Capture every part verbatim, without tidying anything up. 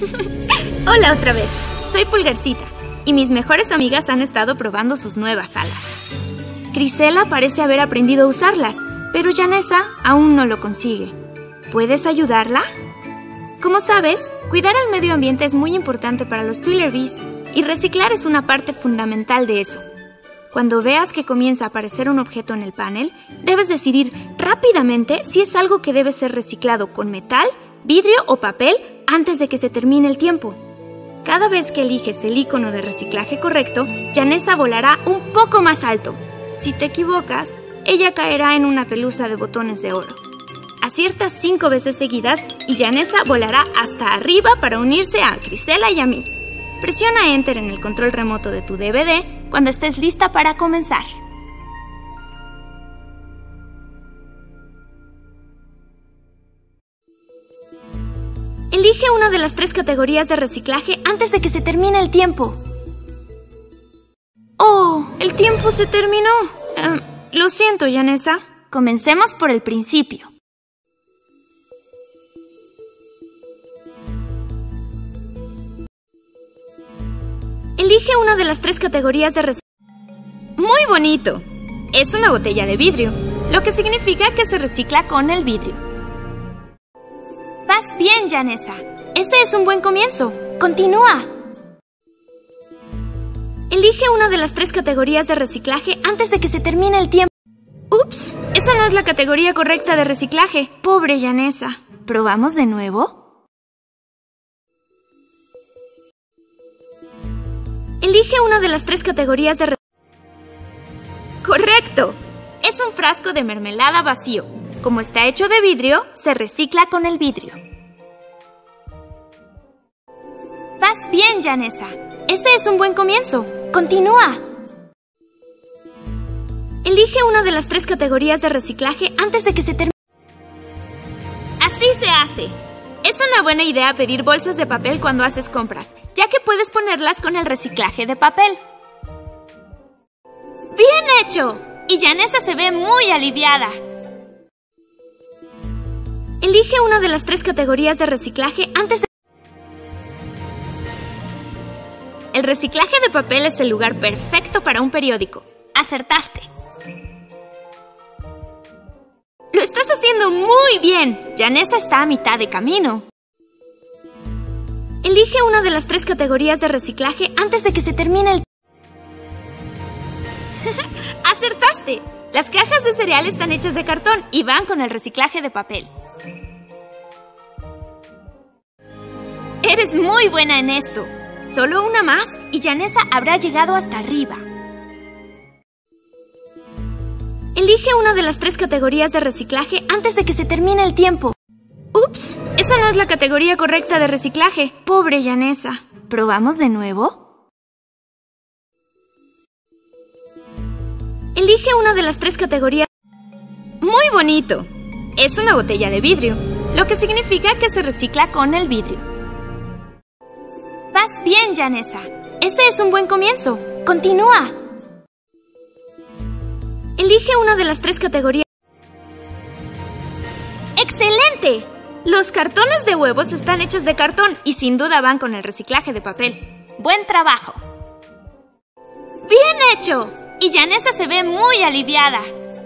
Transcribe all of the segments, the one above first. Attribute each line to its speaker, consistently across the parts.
Speaker 1: Hola otra vez, soy Pulgarcita y mis mejores amigas han estado probando sus nuevas alas. Grisela parece haber aprendido a usarlas, pero Janessa aún no lo consigue. ¿Puedes ayudarla? Como sabes, cuidar al medio ambiente es muy importante para los Twillerbees y reciclar es una parte fundamental de eso. Cuando veas que comienza a aparecer un objeto en el panel, debes decidir rápidamente si es algo que debe ser reciclado con metal, vidrio o papel antes de que se termine el tiempo. Cada vez que eliges el icono de reciclaje correcto, Janessa volará un poco más alto. Si te equivocas, ella caerá en una pelusa de botones de oro. Acierta cinco veces seguidas y Janessa volará hasta arriba para unirse a Grisela y a mí. Presiona Enter en el control remoto de tu D V D cuando estés lista para comenzar. Elige una de las tres categorías de reciclaje antes de que se termine el tiempo. ¡Oh! ¡El tiempo se terminó! Uh, lo siento, Janessa. Comencemos por el principio. Elige una de las tres categorías de reciclaje. ¡Muy bonito! Es una botella de vidrio, lo que significa que se recicla con el vidrio. Vas bien, Janessa. Ese es un buen comienzo. Continúa. Elige una de las tres categorías de reciclaje antes de que se termine el tiempo. ¡Ups! Esa no es la categoría correcta de reciclaje. Pobre Janessa. ¿Probamos de nuevo? Elige una de las tres categorías de reciclaje. ¡Correcto! Es un frasco de mermelada vacío. Como está hecho de vidrio, se recicla con el vidrio. Vas bien, Janessa. Ese es un buen comienzo. Continúa. Elige una de las tres categorías de reciclaje antes de que se termine. Así se hace. Es una buena idea pedir bolsas de papel cuando haces compras, ya que puedes ponerlas con el reciclaje de papel. ¡Bien hecho! Y Janessa se ve muy aliviada. Elige una de las tres categorías de reciclaje antes de... El reciclaje de papel es el lugar perfecto para un periódico. ¡Acertaste! ¡Lo estás haciendo muy bien! Janessa está a mitad de camino. Elige una de las tres categorías de reciclaje antes de que se termine el... ¡Acertaste! Las cajas de cereal están hechas de cartón y van con el reciclaje de papel. Eres muy buena en esto. Solo una más y Janessa habrá llegado hasta arriba. Elige una de las tres categorías de reciclaje antes de que se termine el tiempo. ¡Ups! Esa no es la categoría correcta de reciclaje. Pobre Janessa. ¿Probamos de nuevo? Elige una de las tres categorías. ¡Muy bonito! Es una botella de vidrio, lo que significa que se recicla con el vidrio. Vas bien, Janessa. Ese es un buen comienzo. Continúa. Elige una de las tres categorías. ¡Excelente! Los cartones de huevos están hechos de cartón y sin duda van con el reciclaje de papel. ¡Buen trabajo! ¡Bien hecho! Y Janessa se ve muy aliviada.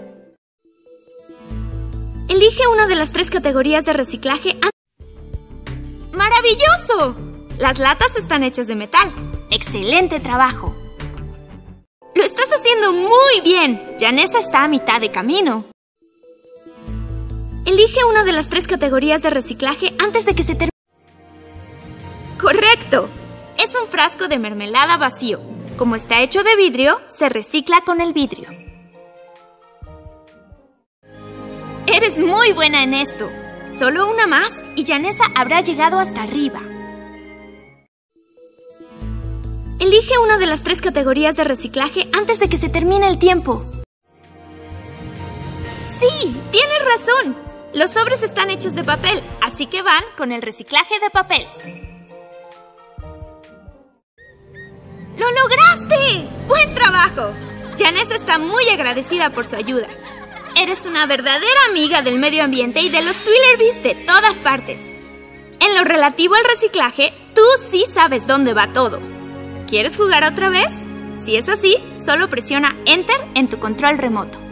Speaker 1: Elige una de las tres categorías de reciclaje. ¡Maravilloso! Las latas están hechas de metal. ¡Excelente trabajo! ¡Lo estás haciendo muy bien! Janessa está a mitad de camino. Elige una de las tres categorías de reciclaje antes de que se termine. ¡Correcto! Es un frasco de mermelada vacío. Como está hecho de vidrio, se recicla con el vidrio. Eres muy buena en esto. Solo una más y Janessa habrá llegado hasta arriba. Elige una de las tres categorías de reciclaje antes de que se termine el tiempo. ¡Sí! ¡Tienes razón! Los sobres están hechos de papel, así que van con el reciclaje de papel. ¡Lo lograste! ¡Buen trabajo! Janessa está muy agradecida por su ayuda. Eres una verdadera amiga del medio ambiente y de los Twillerbees de todas partes. En lo relativo al reciclaje, tú sí sabes dónde va todo. ¿Quieres jugar otra vez? Si es así, solo presiona Enter en tu control remoto.